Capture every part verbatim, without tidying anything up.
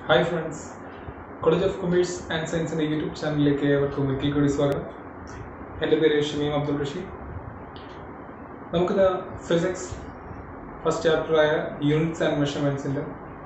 Hi friends, College of Commerce and Science in YouTube ചാനലിലേക്ക് ഏവർക്കും ഒരിക്കൽ കൂടി സ്വാഗതം. എൻ്റെ പേര് ഷമീം അബ്ദുൾ റഷീദ്. നമുക്കിത് ഫിസിക്സ് ഫസ്റ്റ് ചാപ്റ്ററായ യൂണിറ്റ്സ് ആൻഡ് മെഷർമെൻറ്റ്സിൻ്റെ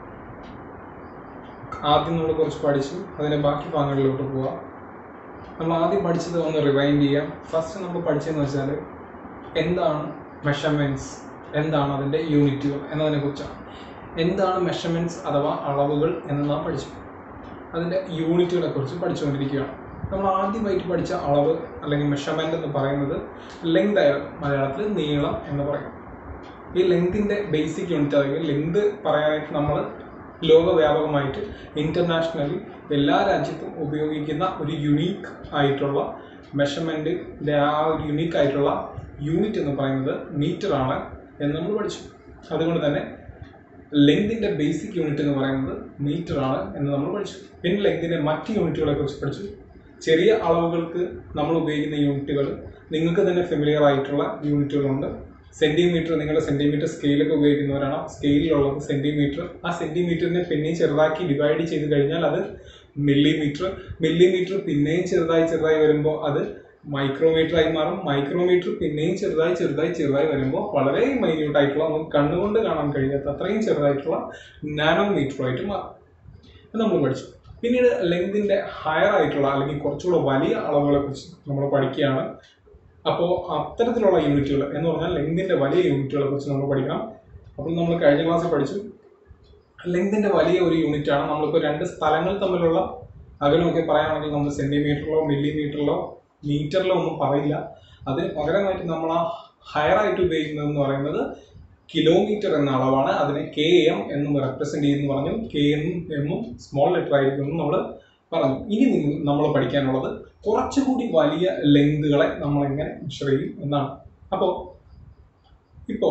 ആദ്യം നമ്മൾ കുറച്ച് പഠിച്ചു, അതിൻ്റെ ബാക്കി ഭാഗങ്ങളിലോട്ട് പോവാം. നമ്മൾ ആദ്യം പഠിച്ചത് ഒന്ന് റിവൈൻഡ് ചെയ്യാം. ഫസ്റ്റ് നമ്മൾ പഠിച്ചതെന്ന് വെച്ചാൽ എന്താണ് മെഷർമെൻറ്റ്സ്, എന്താണ് അതിൻ്റെ യൂണിറ്റുകൾ എന്നതിനെക്കുറിച്ചാണ്. എന്താണ് മെഷർമെൻറ്റ്സ് അഥവാ അളവുകൾ എന്ന് നാം പഠിച്ചു. അതിൻ്റെ യൂണിറ്റുകളെ കുറിച്ച് പഠിച്ചുകൊണ്ടിരിക്കുകയാണ്. നമ്മൾ ആദ്യമായിട്ട് പഠിച്ച അളവ് അല്ലെങ്കിൽ മെഷർമെൻറ്റ് എന്ന് പറയുന്നത് ലെങ്ത് ആയിരുന്നു, മലയാളത്തിൽ നീളം എന്ന് പറയും. ഈ ലെങ്തിൻ്റെ ബേസിക് യൂണിറ്റ് അല്ലെങ്കിൽ ലെങ്ത് പറയാനായിട്ട് നമ്മൾ ലോകവ്യാപകമായിട്ട് ഇൻ്റർനാഷണലി എല്ലാ രാജ്യത്തും ഉപയോഗിക്കുന്ന ഒരു യുണീക്ക് ആയിട്ടുള്ള മെഷർമെൻറ്റിൻ്റെ ആ ഒരു യുണീക്ക് ആയിട്ടുള്ള യൂണിറ്റ് എന്ന് പറയുന്നത് മീറ്ററാണ് എന്ന് നമ്മൾ പഠിച്ചു. അതുകൊണ്ട് തന്നെ ലെങ്തിൻ്റെ ബേസിക് യൂണിറ്റ് എന്ന് പറയുന്നത് മീറ്റർ ആണ് എന്ന് നമ്മൾ പഠിച്ചു. പിന്നെ ലെങ്തിൻ്റെ മറ്റ് യൂണിറ്റുകളെ കുറിച്ച് പഠിച്ചു. ചെറിയ അളവുകൾക്ക് നമ്മൾ ഉപയോഗിക്കുന്ന യൂണിറ്റുകൾ നിങ്ങൾക്ക് തന്നെ ഫെമിലിയർ ആയിട്ടുള്ള യൂണിറ്റുകളുണ്ട്. സെൻറ്റിമീറ്റർ, നിങ്ങളുടെ സെൻറ്റിമീറ്റർ സ്കെയിലൊക്കെ ഉപയോഗിക്കുന്നവരാണ്. സ്കെയിലുള്ളത് സെൻറ്റിമീറ്റർ. ആ സെൻറ്റിമീറ്ററിനെ പിന്നെയും ചെറുതാക്കി ഡിവൈഡ് ചെയ്ത് കഴിഞ്ഞാൽ അത് മില്ലിമീറ്റർ. മില്ലിമീറ്റർ പിന്നെയും ചെറുതായി ചെറുതായി വരുമ്പോൾ അത് മൈക്രോമീറ്റർ ആയി മാറും. മൈക്രോമീറ്റർ പിന്നെയും ചെറുതായി ചെറുതായി ചെറുതായി വരുമ്പോൾ വളരെ മൈന്യൂട്ട് ആയിട്ടുള്ള, നമുക്ക് കണ്ണുകൊണ്ട് കാണാൻ കഴിയാത്ത അത്രയും ചെറുതായിട്ടുള്ള നാനോമീറ്ററായിട്ട് മാറും. അത് നമ്മൾ പഠിച്ചു. പിന്നീട് ലെങ്തിൻ്റെ ഹയർ ആയിട്ടുള്ള അല്ലെങ്കിൽ കുറച്ചുകൂടെ വലിയ അളവുകളെ കുറിച്ച് നമ്മൾ പഠിക്കുകയാണ്. അപ്പോൾ അത്തരത്തിലുള്ള യൂണിറ്റുകൾ എന്ന് പറഞ്ഞാൽ ലെങ്തിൻ്റെ വലിയ യൂണിറ്റുകളെ കുറിച്ച് നമ്മൾ പഠിക്കണം. അപ്പോൾ നമ്മൾ കഴിഞ്ഞ ക്ലാസ്സിൽ പഠിച്ചു ലെങ്തിൻ്റെ വലിയ ഒരു യൂണിറ്റാണ്. നമ്മളിപ്പോൾ രണ്ട് സ്ഥലങ്ങൾ തമ്മിലുള്ള അകലമൊക്കെ പറയുകയാണെങ്കിൽ നമ്മൾ സെൻറ്റിമീറ്ററിലോ മില്ലിമീറ്ററിലോ മീറ്ററിലോ ഒന്നും പറയില്ല. അതിന് പകരമായിട്ട് നമ്മൾ ആ ഹയർ ആയിട്ട് ഉപയോഗിക്കുന്നതെന്ന് പറയുന്നത് കിലോമീറ്റർ എന്ന അളവാണ്. അതിനെ കെ എം എന്നും റെപ്രസെൻറ്റ് ചെയ്യുന്നു പറഞ്ഞു. കെ എന്നും എമ്മും സ്മോൾ ലെറ്റർ ആയിരിക്കും എന്ന് നമ്മൾ പറഞ്ഞു. ഇനി നമ്മൾ പഠിക്കാനുള്ളത് കുറച്ചുകൂടി വലിയ ലെങ്തുകളെ നമ്മൾ എങ്ങനെ മെഷർ ചെയ്യും എന്നാണ്. അപ്പോൾ ഇപ്പോൾ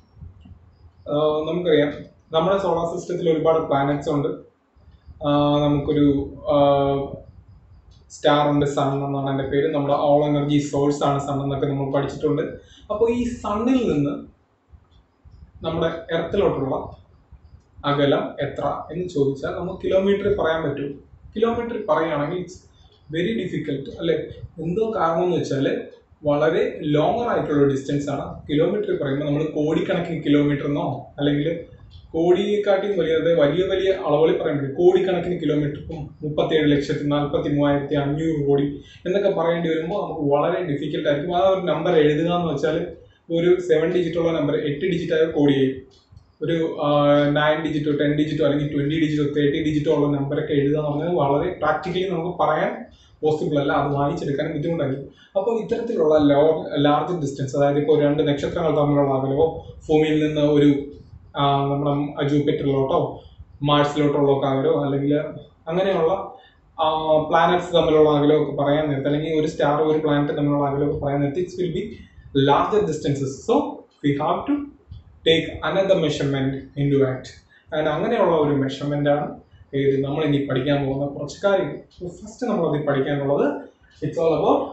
നമുക്കറിയാം നമ്മുടെ സോളാർ സിസ്റ്റത്തിൽ ഒരുപാട് പ്ലാനറ്റ്സ് ഉണ്ട്. നമുക്കൊരു സ്റ്റാർ ഉണ്ട്, സൺ എന്നാണ് എൻ്റെ പേര്. നമ്മുടെ ഓൾ എനർജി സോഴ്സ് ആണ് സൺ എന്നൊക്കെ നമ്മൾ പഠിച്ചിട്ടുണ്ട്. അപ്പോൾ ഈ സണ്ണിൽ നിന്ന് നമ്മുടെ എർത്തിലോട്ടുള്ള അകലം എത്ര എന്ന് ചോദിച്ചാൽ നമുക്ക് കിലോമീറ്ററിൽ പറയാൻ പറ്റും. കിലോമീറ്ററിൽ പറയുകയാണെങ്കിൽ ഇറ്റ്സ് വെരി ഡിഫിക്കൽട്ട് അല്ലേ. എന്തോ കാരണം എന്ന് വെച്ചാൽ വളരെ ലോങ്ങർ ആയിട്ടുള്ള ഡിസ്റ്റൻസ് ആണ്. കിലോമീറ്ററിൽ പറയുമ്പോൾ നമ്മൾ കോടിക്കണക്കിന് കിലോമീറ്റർ എന്നോ അല്ലെങ്കിൽ കോടിയെക്കാട്ടിയും വലിയ വലിയ വലിയ അളവുകളിൽ പറയാൻ പറ്റും. കോടിക്കണക്കിന് കിലോമീറ്റർ, ഇപ്പം മുപ്പത്തേഴ് ലക്ഷത്തി നാൽപ്പത്തി മൂവായിരത്തി അഞ്ഞൂറ് കോടി എന്നൊക്കെ പറയേണ്ടി വരുമ്പോൾ നമുക്ക് വളരെ ഡിഫിക്കൽട്ട് ആയിരിക്കും. ആ ഒരു നമ്പർ എഴുതുക എന്ന് വെച്ചാൽ ഒരു സെവൻ ഡിജിറ്റുള്ള നമ്പർ എട്ട് ഡിജിറ്റായ കോടിയായി, ഒരു നയൻ ഡിജിറ്റോ ടെൻ ഡിജിറ്റോ അല്ലെങ്കിൽ ട്വൻറ്റി ഡിജിറ്റോ തേർട്ടി ഡിജിറ്റോ ഉള്ള നമ്പറൊക്കെ എഴുതുക എന്ന് പറഞ്ഞാൽ വളരെ പ്രാക്ടിക്കലി നമുക്ക് പറയാൻ പോസിബിൾ അല്ല. അത് വായിച്ചെടുക്കാൻ ബുദ്ധിമുട്ടായിരിക്കും. അപ്പോൾ ഇത്തരത്തിലുള്ള ലോ ലാർജ് ഡിസ്റ്റൻസ്, അതായത് ഇപ്പോൾ രണ്ട് നക്ഷത്രങ്ങൾ തമ്മിലുള്ള അകലമോ ഭൂമിയിൽ നിന്ന് ഒരു നമ്മുടെ ജൂപ്പിറ്ററിലോട്ടോ മാർസിലോട്ടുള്ള അകലോ അല്ലെങ്കിൽ അങ്ങനെയുള്ള പ്ലാനറ്റ്സ് തമ്മിലുള്ള അകലമൊക്കെ പറയാൻ നേരത്തെ, അല്ലെങ്കിൽ ഒരു സ്റ്റാർ ഒരു പ്ലാനറ്റ് തമ്മിലുള്ള അകലമൊക്കെ പറയാൻ നേരത്തെ it's will be larger distances. So we have to take another measurement into act. And അങ്ങനെയുള്ള ഒരു മെഷർമെൻ്റാണ് ഇത് നമ്മൾ ഇനി പഠിക്കാൻ പോകുന്ന കുറച്ച് കാര്യങ്ങൾ. സോ ഫസ്റ്റ് നമ്മളത് പഠിക്കാനുള്ളത് it's all about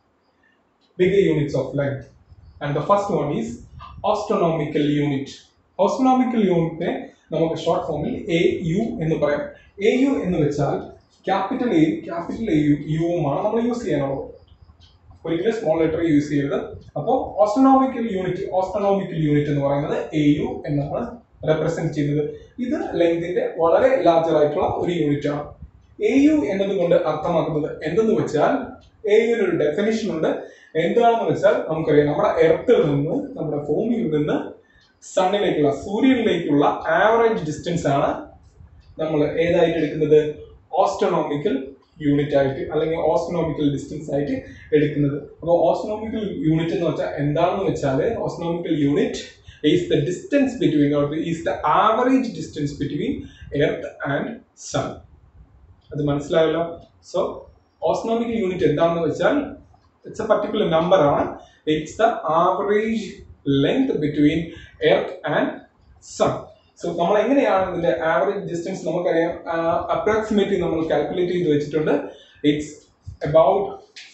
big units of length. And the first one is astronomical unit. Astronomical യൂണിറ്റിനെ നമുക്ക് ഷോർട്ട് ഫോമിൽ എ യു എന്ന് പറയാം. എ യു എന്ന് വെച്ചാൽ ക്യാപിറ്റൽ എയും ക്യാപിറ്റൽ എ യു യുവുമാണ് നമ്മൾ യൂസ് ചെയ്യാനുള്ളത്. ഒരിക്കലും സ്മോൾ ലെറ്റർ യൂസ് ചെയ്യരുത്. അപ്പോൾ ആസ്ട്രോണോമിക്കൽ യൂണിറ്റ് ആസ്ട്രോണോമിക്കൽ യൂണിറ്റ് എന്ന് പറയുന്നത് എ യു എന്നാണ് റെപ്രസെന്റ് ചെയ്യുന്നത്. ഇത് ലെങ്തിന്റെ വളരെ ലാർജർ ആയിട്ടുള്ള ഒരു യൂണിറ്റ് ആണ്. എ യു എന്നതുകൊണ്ട് അർത്ഥമാക്കുന്നത് എന്തെന്ന് വെച്ചാൽ എ യുവിന് ഒരു ഡെഫിനിഷൻ ഉണ്ട്. എന്താണെന്ന് വെച്ചാൽ നമുക്കറിയാം നമ്മുടെ എർത്തിൽ നിന്ന് നമ്മുടെ ഭൂമിയിൽ നിന്ന് സണ്ണിലേക്കുള്ള സൂര്യനിലേക്കുള്ള ആവറേജ് ഡിസ്റ്റൻസ് ആണ് നമ്മൾ ഏതായിട്ട് എടുക്കുന്നത്, ആസ്ട്രോണോമിക്കൽ യൂണിറ്റ് ആയിട്ട് അല്ലെങ്കിൽ ആസ്ട്രോണോമിക്കൽ ഡിസ്റ്റൻസ് ആയിട്ട് എടുക്കുന്നത്. അപ്പോൾ ആസ്ട്രോണോമിക്കൽ യൂണിറ്റ് എന്ന് വെച്ചാൽ എന്താണെന്ന് വെച്ചാൽ astronomical unit is the distance between or is the average distance between earth and sun. അത് മനസ്സിലായല്ലോ. സോ ആസ്ട്രോണോമിക്കൽ യൂണിറ്റ് എന്താണെന്ന് വെച്ചാൽ ഇറ്റ്സ് എ പർട്ടിക്കുലർ നമ്പർ ആണ്. It's the average length between earth and sun. So നമ്മൾ എങ്ങനെയാണ് ഇതിന്റെ average distance നമുക്കറിയാം. Approximately നമ്മൾ കാൽക്കുലേറ്റ് ചെയ്ത് വെച്ചിട്ടുണ്ട്. It's about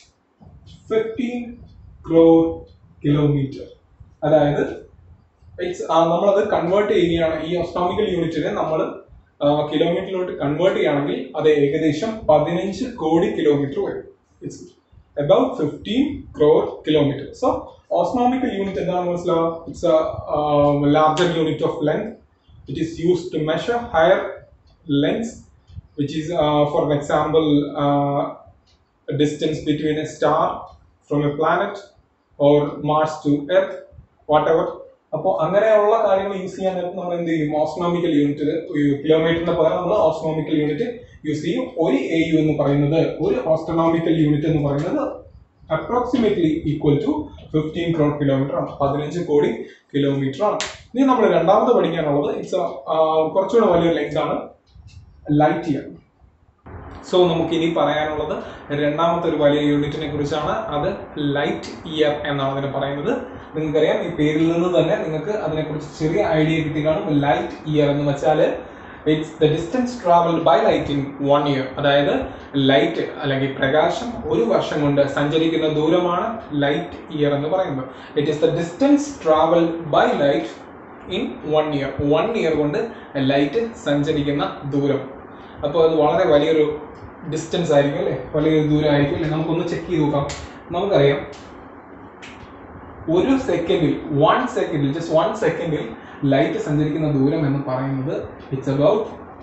fifteen crore kilometre. അതായത് ഇറ്റ്സ് നമ്മളത് കൺവേർട്ട് ചെയ്യുകയാണ്. ഈ ആസ്ട്രോണോമിക്കൽ യൂണിറ്റിനെ നമ്മൾ കിലോമീറ്ററിലോട്ട് കൺവേർട്ട് ചെയ്യുകയാണെങ്കിൽ അത് ഏകദേശം പതിനഞ്ച് കോടി കിലോമീറ്റർ വരും. It's about fifteen crore kilometers. So astronomical unit എന്താണെന്ന് മനസ്സിലാവും. It's a uh, larger unit of length. It is used to measure higher lengths, which is uh, for example uh, a distance between a star from a planet or Mars to Earth, whatever. അപ്പോൾ അങ്ങനെയുള്ള കാര്യങ്ങൾ use ചെയ്യാൻ നേരത്ത് നമ്മൾ എന്ത് ചെയ്യും, ഓസ്ട്രോണോമിക്കൽ unit കിലോമീറ്ററിന് പകരം നമ്മൾ ഓസ്ട്രോണോമിക്കൽ യൂണിറ്റ് യൂസ് ചെയ്യും. ഒരു എ യു എന്ന് പറയുന്നത്, ഒരു ഓസ്ട്രോണോമിക്കൽ യൂണിറ്റ് എന്ന് പറയുന്നത് approximately equal to fifteen crore kilometre ആണ്, പതിനഞ്ച് കോടി കിലോമീറ്റർ ആണ്. ഇനി നമ്മൾ രണ്ടാമത് പഠിക്കാനുള്ളത് ഇറ്റ്സ് കുറച്ചുകൂടെ വലിയ ലെങ്ത് ആണ്, ലൈറ്റ് ഇയർ. സോ നമുക്ക് ഇനി പറയാനുള്ളത് രണ്ടാമത്തെ ഒരു വലിയ യൂണിറ്റിനെ കുറിച്ചാണ്. അത് ലൈറ്റ് ഇയർ എന്നാണ് അതിനെ പറയുന്നത്. നിങ്ങൾക്കറിയാം, ഈ പേരിൽ നിന്ന് തന്നെ നിങ്ങൾക്ക് അതിനെക്കുറിച്ച് ചെറിയ ഐഡിയ കിട്ടി കാണും. ലൈറ്റ് ഇയർ എന്ന് വെച്ചാൽ it's the distance travelled by light in one year. അതായത് ലൈറ്റ് അല്ലെങ്കിൽ പ്രകാശം ഒരു വർഷം കൊണ്ട് സഞ്ചരിക്കുന്ന ദൂരമാണ് ലൈറ്റ് ഇയർ എന്ന് പറയുന്നത്. It is the distance travelled by light in one year. One year കൊണ്ട് ലൈറ്റ് സഞ്ചരിക്കുന്ന ദൂരം. അപ്പോൾ അത് വളരെ വലിയൊരു ഡിസ്റ്റൻസ് ആയിരിക്കും അല്ലേ, വലിയൊരു ദൂരം ആയിരിക്കും അല്ലേ. നമുക്കൊന്ന് ചെക്ക് ചെയ്ത് നോക്കാം. നമുക്കറിയാം, ഒരു സെക്കൻഡിൽ വൺ സെക്കൻഡിൽ ജസ്റ്റ് വൺ സെക്കൻഡിൽ ലൈറ്റ് സഞ്ചരിക്കുന്ന ദൂരം എന്ന് പറയുന്നത് ഇറ്റ്സ് അബൌട്ട്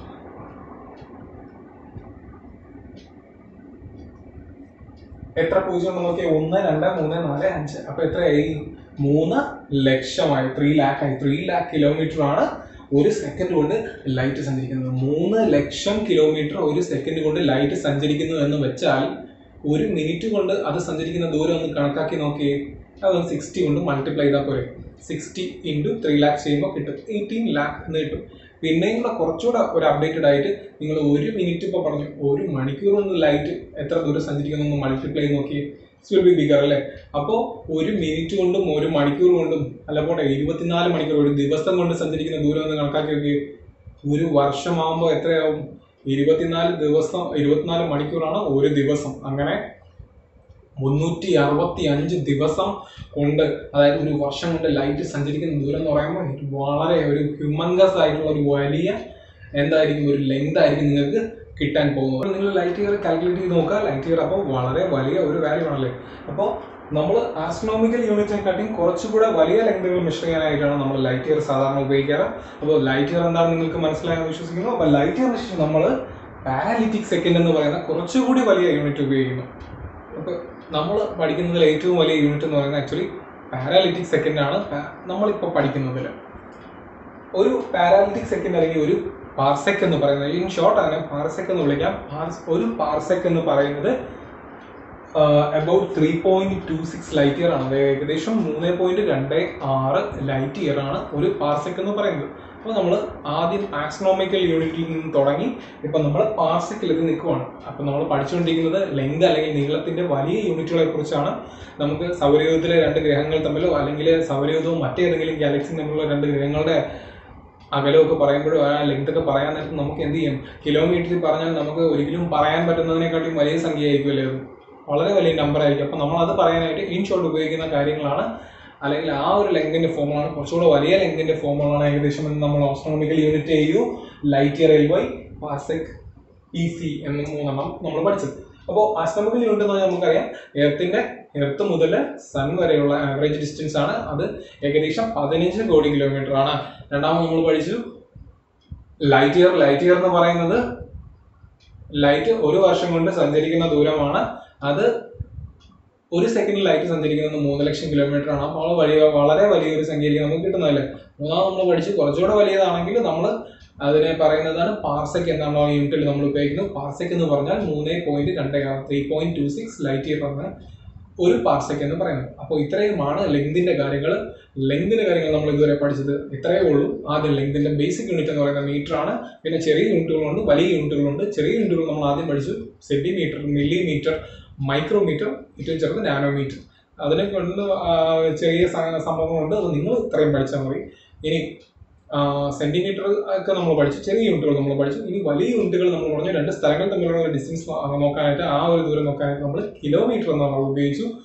എത്ര പൂജ്യം നോക്കിയാൽ ഒന്ന് രണ്ട് മൂന്ന് നാല് അഞ്ച്, അപ്പൊ എത്രയായി? മൂന്ന് ലക്ഷമായി, ത്രീ ലാക്ക് ആയി. ത്രീ ലാക്ക് കിലോമീറ്റർ ആണ് ഒരു സെക്കൻഡ് കൊണ്ട് ലൈറ്റ് സഞ്ചരിക്കുന്നത്. മൂന്ന് ലക്ഷം കിലോമീറ്റർ ഒരു സെക്കൻഡ് കൊണ്ട് ലൈറ്റ് സഞ്ചരിക്കുന്നു എന്ന് വെച്ചാൽ ഒരു മിനിറ്റ് കൊണ്ട് അത് സഞ്ചരിക്കുന്ന ദൂരം ഒന്ന് കണക്കാക്കി നോക്കിയേ. അതൊന്ന് സിക്സ്റ്റി കൊണ്ട് മൾട്ടിപ്ലൈ ചെയ്താൽ പോരെ. സിക്സ്റ്റി ഇൻറ്റു ത്രീ ലാക്ക് ചെയ്യുമ്പോൾ കിട്ടും എയ്റ്റീൻ ലാക്ക് എന്ന് കിട്ടും. പിന്നെയും കൂടെ കുറച്ചുകൂടെ ഒരു അപ്ഡേറ്റഡ് ആയിട്ട് നിങ്ങൾ ഒരു മിനിറ്റ് ഇപ്പോൾ പറഞ്ഞു, ഒരു മണിക്കൂർ കൊണ്ട് ലൈറ്റ് എത്ര ദൂരം സഞ്ചരിക്കുന്നു മൾട്ടിപ്ലൈ ചെയ്ത് നോക്കി, ഇറ്റ്സ് വിൽ ബി ബിഗർ അല്ലേ. അപ്പോൾ ഒരു മിനിറ്റ് കൊണ്ടും ഒരു മണിക്കൂർ കൊണ്ടും അല്ല പോട്ടെ ഇരുപത്തിനാല് മണിക്കൂർ ഒരു ദിവസം കൊണ്ട് സഞ്ചരിക്കുന്ന ദൂരം എന്ന് കണക്കാക്കി നോക്കി. ഒരു വർഷമാകുമ്പോൾ എത്രയാവും? ഇരുപത്തിനാല് ദിവസം ഇരുപത്തിനാല് മണിക്കൂറാണ് ഒരു ദിവസം. അങ്ങനെ മുന്നൂറ്റി അറുപത്തി അഞ്ച് ദിവസം കൊണ്ട്, അതായത് ഒരു വർഷം കൊണ്ട് ലൈറ്റ് സഞ്ചരിക്കുന്ന ദൂരം എന്ന് പറയുമ്പോൾ വളരെ ഒരു ഹ്യൂമൻഗസ് ആയിട്ടുള്ള ഒരു വലിയ എന്തായിരിക്കും, ഒരു ലെങ്ത് ആയിരിക്കും നിങ്ങൾക്ക് കിട്ടാൻ പോകുന്നത്. അപ്പോൾ നിങ്ങൾ ലൈറ്റ് ഇയർ കാൽക്കുലേറ്റ് ചെയ്ത് നോക്കുക. ലൈറ്റ് ഇയർ അപ്പോൾ വളരെ വലിയ ഒരു വാല്യൂ ആണല്ലേ. അപ്പോൾ നമ്മൾ ആസ്ട്രോണോമിക്കൽ യൂണിറ്റിനെക്കാട്ടിയും കുറച്ചുകൂടെ വലിയ ലെങ്തുകൾ മെഷർ ചെയ്യാനായിട്ടാണ് നമ്മൾ ലൈറ്റ് ഇയർ സാധാരണ ഉപയോഗിക്കാറ്. അപ്പോൾ ലൈറ്റ് ഇയർ എന്താണ് നിങ്ങൾക്ക് മനസ്സിലായെന്ന് വിശ്വസിക്കുന്നു. അപ്പോൾ ലൈറ്റ് ഇയറിന് ശേഷം നമ്മൾ പാരാലിറ്റിക് സെക്കൻഡ് എന്ന് പറയുന്ന കുറച്ചുകൂടി വലിയ യൂണിറ്റ് ഉപയോഗിക്കുന്നു. അപ്പോൾ നമ്മൾ പഠിക്കുന്നതിൽ ഏറ്റവും വലിയ യൂണിറ്റ് എന്ന് പറയുന്നത് ആക്ച്വലി പാരാലിറ്റിക് സെക്കൻഡ് ആണ് നമ്മളിപ്പോൾ പഠിക്കുന്നതിൽ. ഒരു പാരാലിറ്റിക് സെക്കൻഡ് അല്ലെങ്കിൽ ഒരു പാർസെക് എന്ന് പറയുന്നത്, ഇൻ ഷോർട്ട് അങ്ങനെ പാർസെക് എന്ന് വിളിക്കാം. ഒരു പാർസെക് എന്ന് പറയുന്നത് about three point two six light year ആണ്. അത് ഏകദേശം മൂന്ന് പോയിന്റ് രണ്ട് ആറ് ലൈറ്റ് ഇയർ ആണ് ഒരു പാർസെക് എന്ന് പറയുന്നത്. അപ്പോൾ നമ്മൾ ആദ്യം ആസ്ട്രോണോമിക്കൽ യൂണിറ്റിൽ നിന്ന് തുടങ്ങി ഇപ്പം നമ്മൾ പാർസെക്കിൽ ഇത് നിൽക്കുവാണ്. അപ്പം നമ്മൾ പഠിച്ചുകൊണ്ടിരിക്കുന്നത് ലെങ്ത് അല്ലെങ്കിൽ നീളത്തിന്റെ വലിയ യൂണിറ്റുകളെ കുറിച്ചാണ്. നമുക്ക് സൗരയൂഥത്തിലെ രണ്ട് ഗ്രഹങ്ങൾ തമ്മിലോ അല്ലെങ്കിൽ സൗരയൂഥവും മറ്റേതെങ്കിലും ഗാലക്സിയും തമ്മിലുള്ള രണ്ട് ഗ്രഹങ്ങളുടെ അകലമൊക്കെ പറയുമ്പോഴും ആ ലെങ്ത് ഒക്കെ പറയാൻ നേരത്ത് നമുക്ക് എന്ത് ചെയ്യും, കിലോമീറ്ററിൽ പറഞ്ഞാൽ നമുക്ക് ഒരിക്കലും പറയാൻ പറ്റുന്നതിനെക്കാട്ടിയും വലിയ സംഖ്യ ആയിരിക്കുമല്ലേ, അത് വളരെ വലിയ നമ്പർ ആയിരിക്കും. അപ്പം നമ്മൾ അത് പറയാനായിട്ട് ഇൻ ഷോർട്ട് ഉപയോഗിക്കുന്ന കാര്യങ്ങളാണ്, അല്ലെങ്കിൽ ആ ഒരു ലെങ്തിന്റെ ഫോമുകളാണ്, കുറച്ചുകൂടെ വലിയ ലെങ്തിന്റെ ഫോമുകളാണ് ഏകദേശം നമ്മൾ ആസ്ട്രോണോമിക്കൽ യൂണിറ്റ് ചെയ്യൂ, light year, L Y, parsec, E C എന്ന മൂന്നെണ്ണം നമ്മൾ പഠിച്ചത്. അപ്പോൾ ആസ്ട്രോണോമിക്കൽ യൂണിറ്റ് എന്ന് പറഞ്ഞാൽ നമുക്കറിയാം എർത്തിന്റെ എർത്ത് മുതൽ സൺ വരെയുള്ള ആവറേജ് ഡിസ്റ്റൻസ് ആണ്. അത് ഏകദേശം പതിനഞ്ച് കോടി കിലോമീറ്റർ ആണ്. രണ്ടാമത് നമ്മൾ പഠിച്ചു ലൈറ്റ് ഇയർ. ലൈറ്റ് ഇയർ എന്ന് പറയുന്നത് ലൈറ്റ് ഒരു വർഷം കൊണ്ട് സഞ്ചരിക്കുന്ന ദൂരമാണ്. അത് ഒരു സെക്കൻഡിൽ ലൈറ്റ് സഞ്ചരിക്കുന്നത് മൂന്ന് ലക്ഷം കിലോമീറ്റർ ആണ്. അപ്പോൾ വലിയ വളരെ വലിയൊരു സംഖ്യയായിരിക്കും നമുക്ക് കിട്ടുന്നതല്ലേ. മൂന്നാമത് നമ്മൾ പഠിച്ച് കുറച്ചുകൂടെ വലിയതാണെങ്കിൽ നമ്മൾ അതിനെ പറയുന്നതാണ് പാർസെക് എന്നാണ് യൂണിറ്റിൽ നമ്മൾ ഉപയോഗിക്കുന്നത്. പാർസെക് എന്ന് പറഞ്ഞാൽ മൂന്ന് പോയിന്റ് രണ്ട് three point two six light year ആണ് ഒരു പാർസെക് എന്ന് പറയുന്നത്. അപ്പോൾ ഇത്രയുമാണ് ലെങ്തിന്റെ കാര്യങ്ങൾ. ലെങ്തിന്റെ കാര്യങ്ങൾ നമ്മൾ ഇതുവരെ പഠിച്ചത് ഇത്രയേ ഉള്ളൂ. ആദ്യം ലെങ്തിന്റെ ബേസിക് യൂണിറ്റ് എന്ന് പറയുന്നത് മീറ്റർ ആണ്. പിന്നെ ചെറിയ യൂണിറ്റുകളുണ്ട്, വലിയ യൂണിറ്റുകളുണ്ട്. ചെറിയ യൂണിറ്റുകൾ നമ്മൾ ആദ്യം പഠിച്ചു സെന്റിമീറ്റർ, മില്ലിമീറ്റർ, മൈക്രോമീറ്റർ, ഏറ്റവും ചെറുത് നാനോമീറ്റർ. അതിനെ കൊണ്ട് ചെറിയ സംഭവങ്ങളുണ്ട്, അത് നിങ്ങൾ ഇത്രയും പഠിച്ചാൽ മതി. ഇനി സെന്റിമീറ്റർ ഒക്കെ നമ്മൾ പഠിച്ചു, ചെറിയ യൂണിറ്റുകൾ നമ്മൾ പഠിച്ചു. ഇനി വലിയ യൂണിറ്റുകൾ നമ്മൾ പറഞ്ഞു. രണ്ട് സ്ഥലങ്ങൾ തമ്മിലുള്ള ഡിസ്റ്റൻസ് നോക്കാനായിട്ട്, ആ ഒരു ദൂരം നോക്കാനായിട്ട് നമ്മൾ കിലോമീറ്റർ എന്നാണ് ഉപയോഗിച്ചു.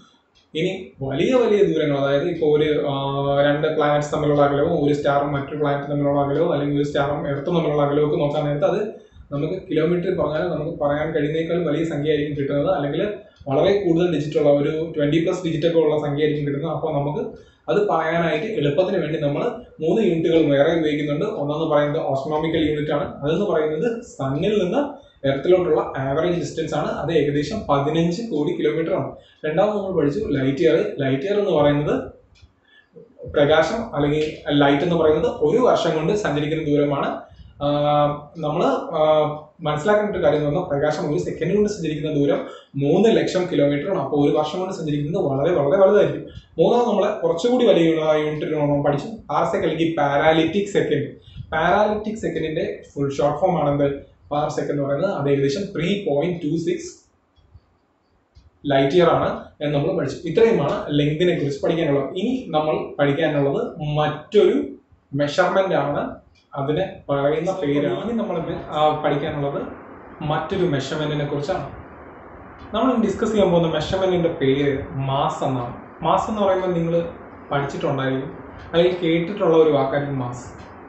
ഇനി വലിയ വലിയ ദൂരങ്ങൾ, അതായത് ഇപ്പോൾ ഒരു രണ്ട് പ്ലാനറ്റ്സ് തമ്മിലുള്ള അകലവും ഒരു സ്റ്റാറും മറ്റൊരു പ്ലാനറ്റ് തമ്മിലുള്ള അകലവും അല്ലെങ്കിൽ ഒരു സ്റ്റാറും എർത്തും തമ്മിലുള്ള അകലവും ഒക്കെ നോക്കാൻ നേരത്ത് അത് നമുക്ക് കിലോമീറ്റർ പറഞ്ഞാൽ നമുക്ക് പറയാൻ കഴിയുന്നേക്കാൾ വലിയ സംഖ്യ ആയിരിക്കും കിട്ടുന്നത്, അല്ലെങ്കിൽ വളരെ കൂടുതൽ ഡിജിറ്റ് ഉള്ള ഒരു ട്വന്റി പ്ലസ് ഡിജിറ്റ് ഒക്കെ ഉള്ള സംഖ്യ ആയിരിക്കും കിട്ടുന്നത്. അപ്പോൾ നമുക്ക് അത് പറയാനായിട്ട് എളുപ്പത്തിന് വേണ്ടി നമ്മൾ മൂന്ന് യൂണിറ്റുകൾ വേറെ ഉപയോഗിക്കുന്നുണ്ട്. ഒന്നെന്ന് പറയുന്നത് ഓസ്ട്രോണോമിക്കൽ യൂണിറ്റ് ആണ്. അതെന്ന് പറയുന്നത് സണ്ണിൽ നിന്ന് എർത്തിലോട്ടുള്ള ആവറേജ് ഡിസ്റ്റൻസ് ആണ്. അത് ഏകദേശം പതിനഞ്ച് കോടി കിലോമീറ്റർ ആണ്. രണ്ടാമത് നമ്മൾ പഠിച്ചു ലൈറ്റ് ഇയർ. ലൈറ്റ് ഇയർ എന്ന് പറയുന്നത് പ്രകാശം അല്ലെങ്കിൽ ലൈറ്റ് എന്ന് പറയുന്നത് ഒരു വർഷം കൊണ്ട് സഞ്ചരിക്കുന്ന ദൂരമാണ്. നമ്മൾ മനസ്സിലാക്കേണ്ട ഒരു കാര്യം എന്ന് പറഞ്ഞാൽ പ്രകാശം ഒരു സെക്കൻഡ് കൊണ്ട് സഞ്ചരിക്കുന്ന ദൂരം മൂന്ന് ലക്ഷം കിലോമീറ്റർ ആണ്. അപ്പോൾ ഒരു വർഷം കൊണ്ട് സഞ്ചരിക്കുന്നത് വളരെ വളരെ വലുതായിരിക്കും. മൂന്നാമത് നമ്മൾ കുറച്ചുകൂടി വലിയ യൂണിറ്റ് നമ്മൾ പഠിച്ചു പാർസെക് അല്ലെങ്കിൽ പാരാലിറ്റിക് സെക്കൻഡ്. പാരാലിറ്റിക് സെക്കൻഡിന്റെ ഫുൾ ഷോർട്ട് ഫോം ആണെന്ത് പാർസെക് എന്ന് പറയുന്നത്. അത് ഏകദേശം three point two six light year ആണ് എന്ന് നമ്മൾ പഠിച്ചു. ഇത്രയുമാണ് ലെങ്തിനെ കുറിച്ച് പഠിക്കാനുള്ളത്. ഇനി നമ്മൾ പഠിക്കാനുള്ളത് മറ്റൊരു മെഷർമെന്റ് ആണ്. അതിനെ പറയുന്ന പേരാണ്. ഇനി നമ്മൾ പഠിക്കാനുള്ളത് മറ്റൊരു മെഷർമെന്റിനെ കുറിച്ചാണ്. നമ്മൾ ഡിസ്കസ് ചെയ്യാൻ പോകുന്ന മെഷർമെന്റിന്റെ പേര് മാസ് എന്നാണ്. മാസ് എന്ന് പറയുമ്പോൾ നിങ്ങൾ പഠിച്ചിട്ടുണ്ടായിരിക്കും, അല്ലെങ്കിൽ കേട്ടിട്ടുള്ള ഒരു വാക്കായിരിക്കും മാസ്.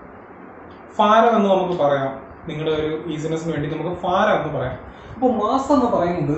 ഭാരം എന്ന് നമുക്ക് പറയാം. നിങ്ങളുടെ ഒരു ഈസിനെസ്സിന് വേണ്ടി നമുക്ക് ഭാരം എന്ന് പറയാം. അപ്പോൾ മാസ് എന്ന് പറയുന്നത്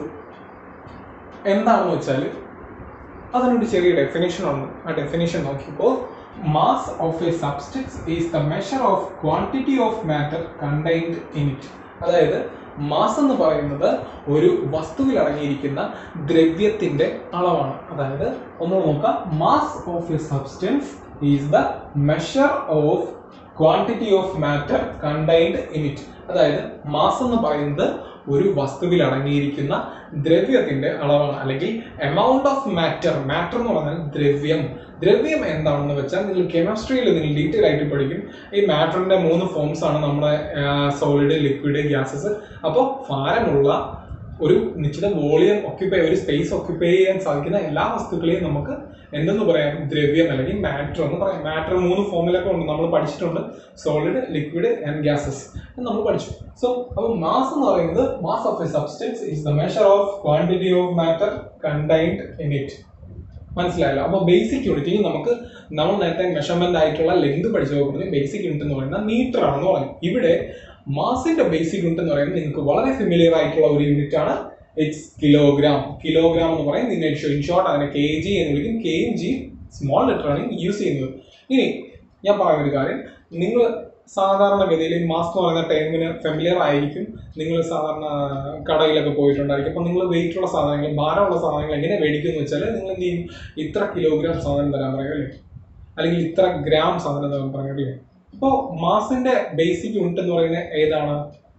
എന്താണെന്ന് വെച്ചാൽ അതിനൊരു ചെറിയ ഡെഫിനേഷൻ ഉണ്ട്. ആ ഡെഫിനേഷൻ നോക്കിയപ്പോൾ mass of a substance is the measure of quantity of matter contained in it. അതായത് മാസ് എന്ന് പറയുന്നത് ഒരു വസ്തുവിൽ അടങ്ങിയിരിക്കുന്ന ദ്രവ്യത്തിന്റെ അളവാണ്. അതായത് ഒന്ന് നോക്കാം, mass of a substance is the measure of quantity of matter contained in it. അതായത് മാസ് എന്ന് പറയുന്നത് ഒരു വസ്തുവിൽ അടങ്ങിയിരിക്കുന്ന ദ്രവ്യത്തിന്റെ അളവാണ്, അല്ലെങ്കിൽ എമൗണ്ട് ഓഫ് മാറ്റർ. മാറ്റർ എന്ന് പറഞ്ഞാൽ ദ്രവ്യം. ദ്രവ്യം എന്താണെന്ന് വെച്ചാൽ നിങ്ങൾ കെമിസ്ട്രിയിൽ നിങ്ങൾ ഡീറ്റെയിൽ ആയിട്ട് പഠിക്കും. ഈ മാറ്ററിന്റെ മൂന്ന് ഫോംസ് ആണ് നമ്മുടെ സോളിഡ്, ലിക്വിഡ്, ഗ്യാസസ്. അപ്പോൾ ഭാരമുള്ള ഒരു നിശ്ചിത വോളിയം ഒക്യുപ്പൈ, ഒരു സ്പേസ് ഒക്യുപ്പൈ ചെയ്യാൻ സാധിക്കുന്ന എല്ലാ വസ്തുക്കളെയും നമുക്ക് എന്തെന്ന് പറയാം, ദ്രവ്യം അല്ലെങ്കിൽ മാറ്റർ എന്ന് പറയാം. മാറ്റർ മൂന്ന് ഫോമിലൊക്കെ ഉണ്ട്, നമ്മൾ പഠിച്ചിട്ടുണ്ട്. സോളിഡ്, ലിക്വിഡ് ആൻഡ് ഗ്യാസസ് നമ്മൾ പഠിച്ചു. സോ അപ്പോൾ മാസ് എന്ന് പറയുന്നത് mass of a substance is the measure of quantity of matter contained in it. മനസ്സിലായല്ലോ? അപ്പോൾ ബേസിക് യൂണിറ്റ് നമുക്ക് നമ്മൾ നേരത്തെ മെഷർമെന്റ് ആയിട്ടുള്ള ലെങ്ത് പഠിച്ചു നോക്കുന്നത് ബേസിക് യൂണിറ്റ് എന്ന് പറയുന്നത് മീറ്റർ ആണെന്ന് പറയും. ഇവിടെ മാസിന്റെ ബേസിക് യൂണിറ്റ് എന്ന് പറയുന്നത് നിങ്ങൾക്ക് വളരെ ഫെമിലിയർ ആയിട്ടുള്ള ഒരു യൂണിറ്റ് ആണ്. It's kilogram. കിലോഗ്രാം എന്ന് പറയും. നിന്നെ ഇൻ ഷോർട്ട് അതിനെ കെ ജി എന്ന് വിളിക്കും. കെയും ജി സ്മോൾ ലെറ്റർ ആണ് യൂസ് ചെയ്യുന്നത്. ഇനി ഞാൻ പറയുന്ന ഒരു കാര്യം, നിങ്ങൾ സാധാരണഗതിയിൽ മാസ് എന്ന് പറയുന്ന ടൈമിന് ഫെമിലിയർ ആയിരിക്കും. നിങ്ങൾ സാധാരണ കടയിലൊക്കെ പോയിട്ടുണ്ടായിരിക്കും. അപ്പോൾ നിങ്ങൾ വെയിറ്റ് ഉള്ള സാധനങ്ങൾ, ഭാരമുള്ള സാധനങ്ങൾ എങ്ങനെ മേടിക്കുമെന്ന് വെച്ചാൽ നിങ്ങൾ എന്ത് ചെയ്യും, ഇത്ര കിലോഗ്രാം സാധനം തരാൻ പറയും അല്ലേ, അല്ലെങ്കിൽ ഇത്ര ഗ്രാം സാധനം തരാൻ പറയും അല്ലേ. അപ്പോൾ മാസിന്റെ ബേസിക് യൂണിറ്റ് എന്ന് പറയുന്നത് ഏതാണ്?